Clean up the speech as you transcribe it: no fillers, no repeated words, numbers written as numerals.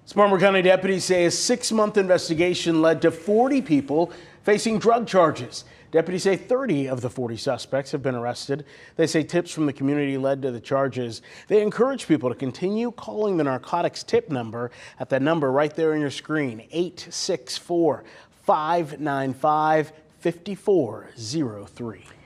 Spartanburg County deputies say a 6-month investigation led to 40 people facing drug charges. Deputies say 30 of the 40 suspects have been arrested. They say tips from the community led to the charges. They encourage people to continue calling the narcotics tip number at that number right there on your screen, 864-595-5403.